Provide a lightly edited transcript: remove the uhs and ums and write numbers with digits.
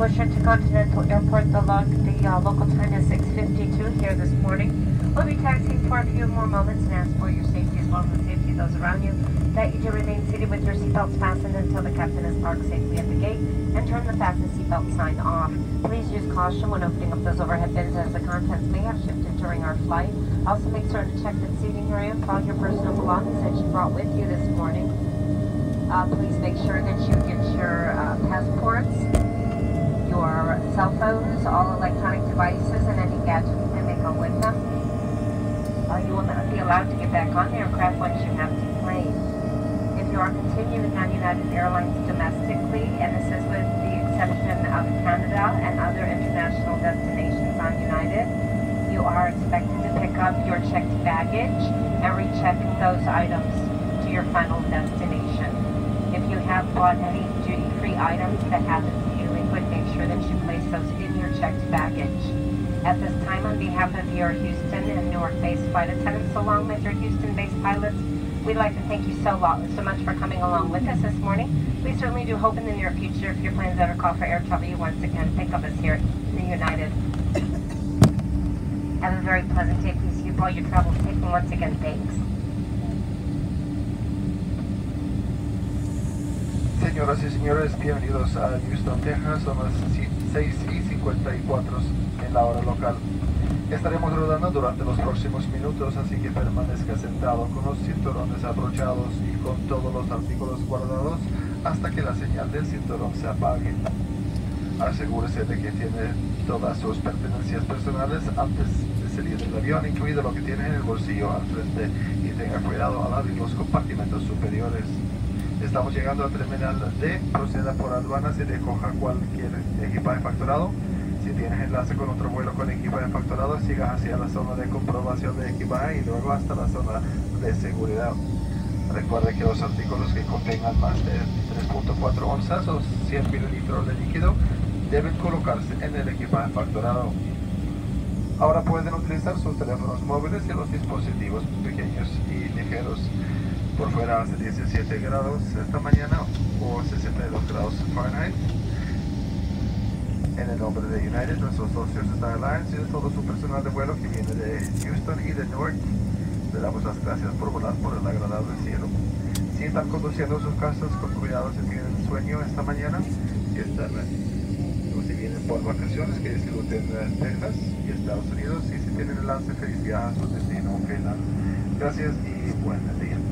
Bush Intercontinental Airport, the local time is 6:52 here this morning. We'll be taxiing for a few more moments and ask for your safety as well as the safety of those around you, that you do remain seated with your seatbelts fastened until the captain has parked safely at the gate and turn the fasten seatbelt sign off. Please use caution when opening up those overhead bins as the contents may have shifted during our flight. Also make certain to check the seating area for all your personal belongings that you brought with you this morning. Please make sure that you get your passports, your cell phones, all electronic devices, and any gadgets that may go with them. You will not be allowed to get back on the aircraft once you have deplaned. If you are continuing on United Airlines domestically, and this is with the exception of Canada and other international destinations on United, you are expected to pick up your checked baggage and recheck those items to your final destination. If you have bought any duty-free items that happen to be liquid, make sure that you place those in your checked baggage. At this time, on behalf of your Houston and Newark-based flight attendants, along with your Houston-based pilots, we'd like to thank you so much for coming along with us this morning. We certainly do hope in the near future, if your plans ever call for air travel, you once again think of us here at the United. Have a very pleasant day. Please keep all your travels safe, and once again, thanks. Señoras y señores, bienvenidos a Houston, Texas. Son las 6:54 en la hora local. Estaremos rodando durante los próximos minutos, así que permanezca sentado con los cinturones abrochados y con todos los artículos guardados hasta que la señal del cinturón se apague. Asegúrese de que tiene todas sus pertenencias personales antes de salir del avión, incluido lo que tiene en el bolsillo al frente, y tenga cuidado al abrir los compartimentos superiores. Estamos llegando al terminal D. Proceda por aduanas y recoja cualquier equipaje facturado. Si tienes enlace con otro vuelo con equipaje facturado, siga hacia la zona de comprobación de equipaje y luego hasta la zona de seguridad. Recuerde que los artículos que contengan más de 3.4 onzas o 100 mililitros de líquido deben colocarse en el equipaje facturado. Ahora pueden utilizar sus teléfonos móviles y los dispositivos pequeños y ligeros. Por fuera hace 17 grados esta mañana o 62 grados Fahrenheit. En el nombre de United, nuestros socios Star Alliance y de todo su personal de vuelo que viene de Houston y de Newark, le damos las gracias por volar por el agradable cielo. Si están conduciendo sus casas con cuidado, si tienen sueño esta mañana, o si vienen por vacaciones, que disfruten Texas y Estados Unidos, y si tienen el lance, feliz viaje a su destino. Gracias y buen día.